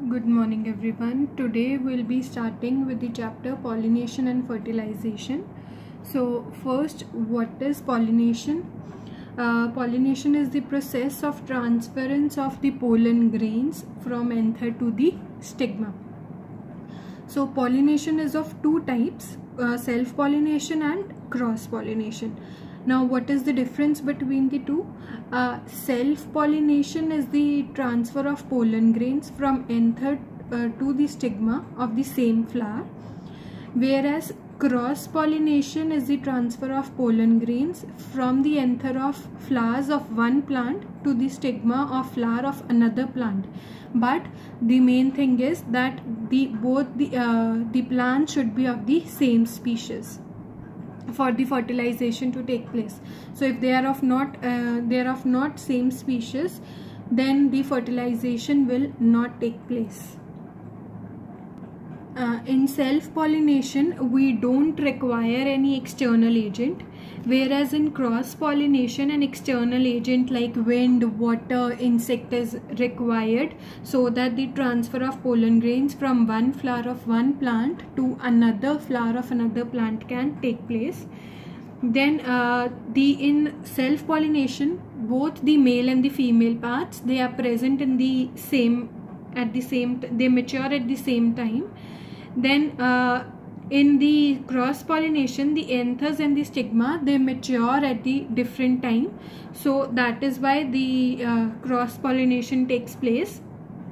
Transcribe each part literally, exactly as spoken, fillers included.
Good morning everyone. Today we'll be starting with the chapter pollination and fertilization. So first, what is pollination? Uh, pollination is the process of transference of the pollen grains from anther to the stigma. So pollination is of two types, uh, self-pollination and cross-pollination. Now what is the difference between the two? Uh, self-pollination is the transfer of pollen grains from anther uh, to the stigma of the same flower, whereas cross-pollination is the transfer of pollen grains from the anther of flowers of one plant to the stigma of flower of another plant. But the main thing is that the both the uh, the plants should be of the same species for the fertilization to take place. So if they are of not uh, they are of not same species, then the fertilization will not take place. Uh, in self-pollination, we don't require any external agent, whereas in cross-pollination, an external agent like wind, water, insect is required so that the transfer of pollen grains from one flower of one plant to another flower of another plant can take place. Then uh, the in self-pollination, both the male and the female parts, they are present in the same at the same they mature at the same time. Then uh, in the cross-pollination, the anthers and the stigma, they mature at the different time. So that is why the uh, cross-pollination takes place.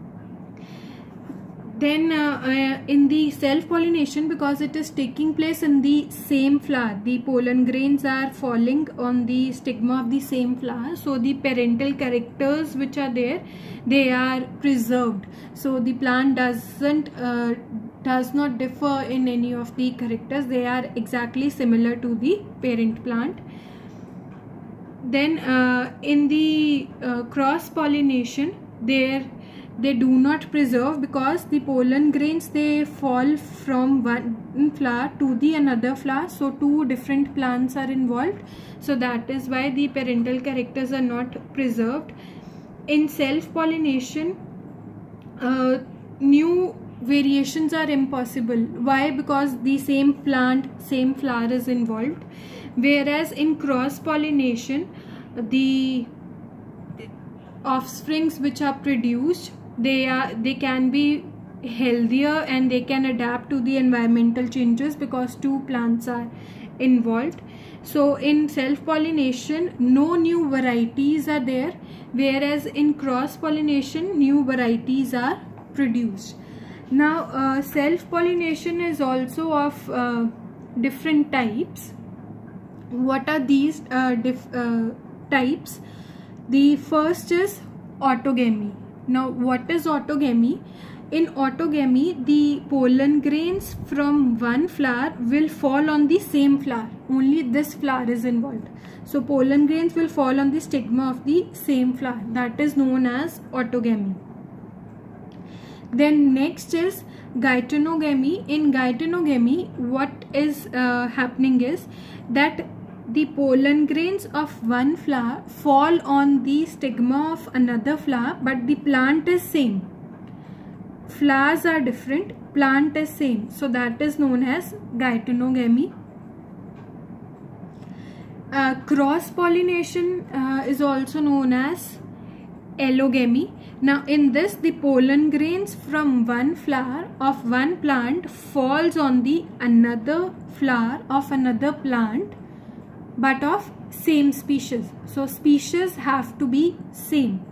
Then uh, uh, in the self-pollination, because it is taking place in the same flower, the pollen grains are falling on the stigma of the same flower, so the parental characters which are there, they are preserved. So the plant doesn't uh, does not differ in any of the characters. They are exactly similar to the parent plant. Then uh, in the uh, cross-pollination, there they do not preserve because the pollen grains, they fall from one flower to the another flower, so two different plants are involved. So that is why the parental characters are not preserved. In self-pollination, uh, new variations are impossible. Why? Because the same plant, same flower is involved. Whereas in cross-pollination, the offsprings which are produced, they are they can be healthier and they can adapt to the environmental changes because two plants are involved. So in self-pollination, no new varieties are there, whereas in cross-pollination, new varieties are produced. Now uh, self-pollination is also of uh, different types. What are these uh, dif uh, types? The first is autogamy. Now what is autogamy? In autogamy, the pollen grains from one flower will fall on the same flower. Only this flower is involved. So pollen grains will fall on the stigma of the same flower. That is known as autogamy. Then next is geitonogamy. In geitonogamy, what is uh, happening is that the pollen grains of one flower fall on the stigma of another flower, but the plant is same. Flowers are different, plant is same. So that is known as geitonogamy. Uh, cross-pollination uh, is also known as allogamy. Now in this, the pollen grains from one flower of one plant falls on the another flower of another plant, but of same species. So species have to be same.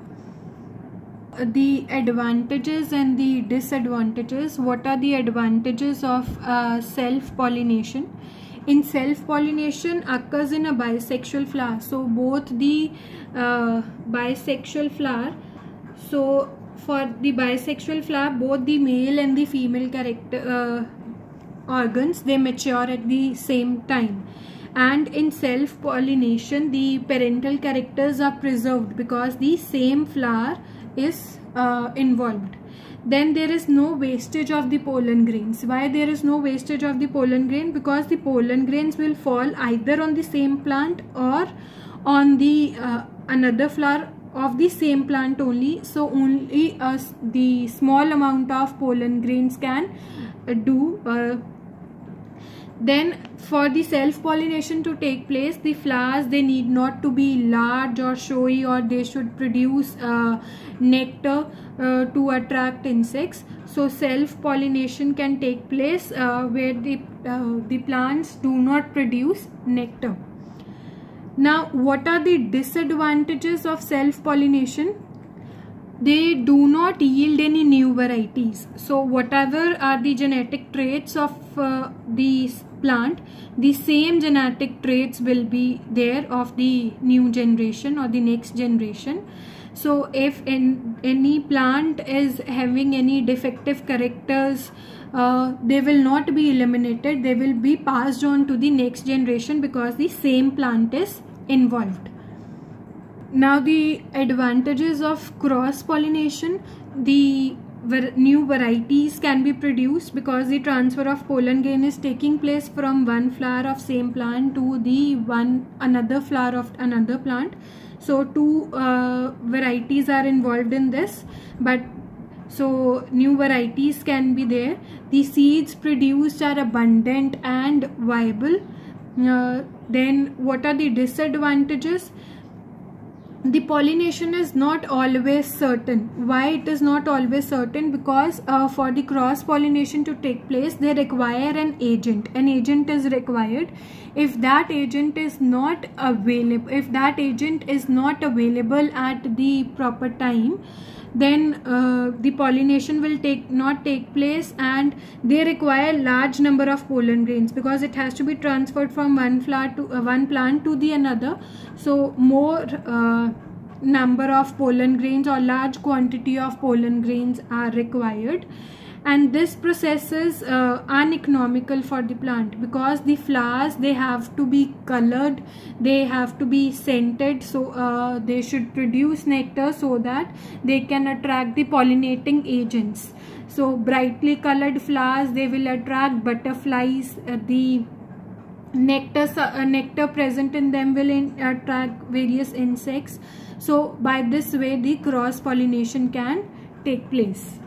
The advantages and the disadvantages. What are the advantages of uh, self-pollination? In self-pollination occurs in a bisexual flower. So both the uh, bisexual flower, so for the bisexual flower, both the male and the female character uh, organs, they mature at the same time. And in self-pollination, the parental characters are preserved because the same flower is uh, involved. Then there is no wastage of the pollen grains. Why there is no wastage of the pollen grain? Because the pollen grains will fall either on the same plant or on the uh, another flower of the same plant only, so only uh, the small amount of pollen grains can uh, do. Uh, then for the self pollination to take place, the flowers, they need not to be large or showy, or they should produce uh, nectar uh, to attract insects. So self pollination can take place uh, where the uh, the plants do not produce nectar. Now, what are the disadvantages of self pollination? They do not yield any new varieties. So whatever are the genetic traits of uh, the plant, the same genetic traits will be there of the new generation or the next generation. So if in, any plant is having any defective characters, uh, they will not be eliminated, they will be passed on to the next generation because the same plant is involved. Now, the advantages of cross pollination: the new varieties can be produced because the transfer of pollen grain is taking place from one flower of same plant to the one another flower of another plant. So two uh, varieties are involved in this, but so new varieties can be there. The seeds produced are abundant and viable. Uh, then what are the disadvantages? The pollination is not always certain. Why it is not always certain? Because uh, for the cross pollination to take place, they require an agent. An agent is required. If that agent is not available, if that agent is not available at the proper time, then uh, the pollination will take not take place, and they require large number of pollen grains because it has to be transferred from one flower to uh, one plant to the another. So more uh, number of pollen grains or large quantity of pollen grains are required, and this process is uh, uneconomical for the plant because the flowers, they have to be colored, they have to be scented, so uh, they should produce nectar so that they can attract the pollinating agents. So brightly colored flowers, they will attract butterflies. Uh, the nectar uh, nectar present in them will in, attract various insects. So by this way, the cross pollination can take place.